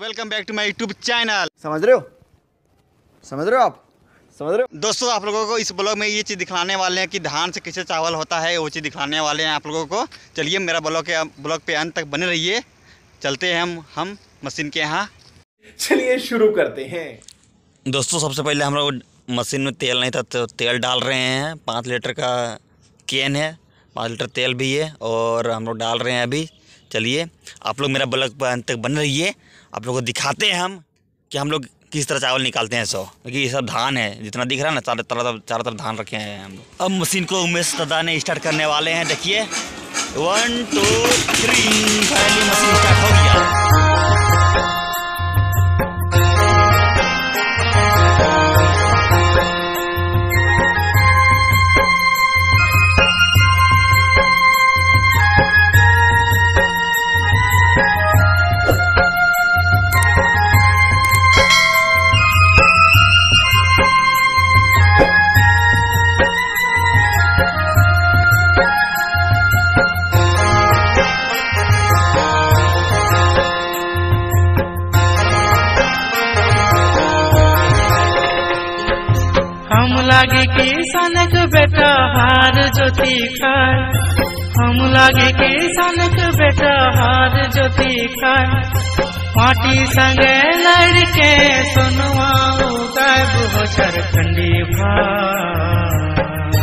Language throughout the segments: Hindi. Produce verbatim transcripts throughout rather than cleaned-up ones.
Welcome back to my YouTube channel. समझ रहे हो समझ रहे हो आप समझ रहे हो दोस्तों, आप लोगों को इस ब्लॉग में ये चीज़ दिखाने वाले हैं कि धान से कैसे चावल होता है, वो चीज़ दिखाने वाले हैं आप लोगों को। चलिए मेरा ब्लॉग के ब्लॉग पे अंत तक बने रहिए। चलते हैं हम हम मशीन के यहाँ। चलिए शुरू करते हैं। दोस्तों, सबसे पहले हम लोग मशीन में तेल नहीं था तो तेल डाल रहे हैं। पाँच लीटर का कैन है, पाँच लीटर तेल भी है और हम लोग डाल रहे हैं अभी। चलिए आप लोग मेरा ब्लॉग पर अंत तक बने रहिए। आप लोगों को दिखाते हैं हम कि हम लोग किस तरह चावल निकालते हैं। सौ क्योंकि ये सब धान है, जितना दिख रहा है ना चारों तरफ चारों तरफ धान रखे हैं हम लोग। अब मशीन को उमेश दादा ने स्टार्ट करने वाले हैं। देखिए one two three, finally machine start हो गया। हम लागे किसानक बेटा हार ज्योति खाए, हम लागे किसानक बेटा हार ज्योति खाए। माटी संगे लड़ के सोनवा उगाए हो झारखंडी भाई।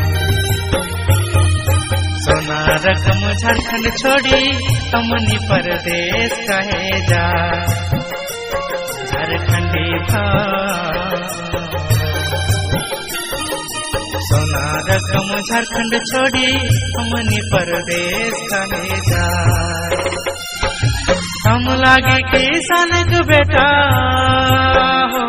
सोना रकम झारखंड छोड़ी हमनी परदेश कहे जा झारखंडी भाई। सोना रकम झारखंड छोड़ी हमनी परदेश कहे जाए। हम लागे किसानक बेटा हो,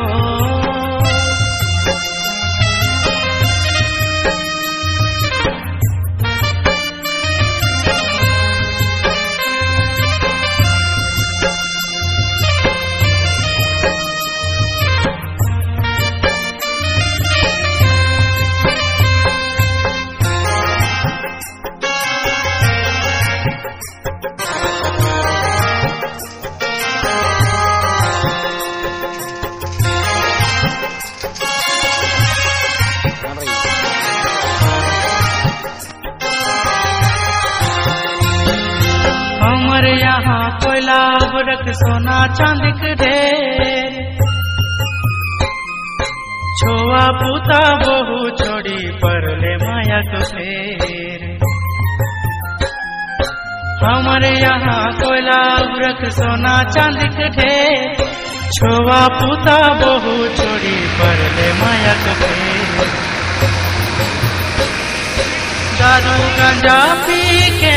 हमारे यहाँ कोयला बरक सोना चांदी के ढेर। छोआ पूता बहु छोड़ी पर ले माया तो फेर। हमारे यहाँ कोयला बरक सोना चांदी के ढेर। छोआ पूता बहु छोड़ी पर ले माया तो फेर। दारू गांजा पी के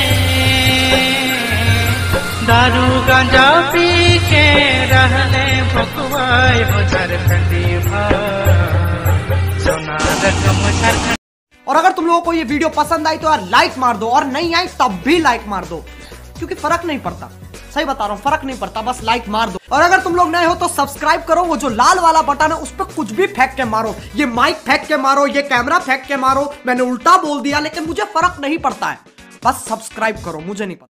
दारू गांजा पी के रहने भकुआई हो झारखंडी भाई। सोना रकम झारखंड। और अगर तुम लोगों को ये वीडियो पसंद आई तो यार लाइक मार दो, और नहीं आई तब भी लाइक मार दो, क्योंकि फर्क नहीं पड़ता। सही बता रहा हूँ, फर्क नहीं पड़ता, बस लाइक मार दो। और अगर तुम लोग नए हो तो सब्सक्राइब करो। वो जो लाल वाला बटन है उस पर कुछ भी फेंक के मारो, ये माइक फेंक के मारो, ये कैमरा फेंक के मारो। मैंने उल्टा बोल दिया लेकिन मुझे फर्क नहीं पड़ता है, बस सब्सक्राइब करो, मुझे नहीं पता।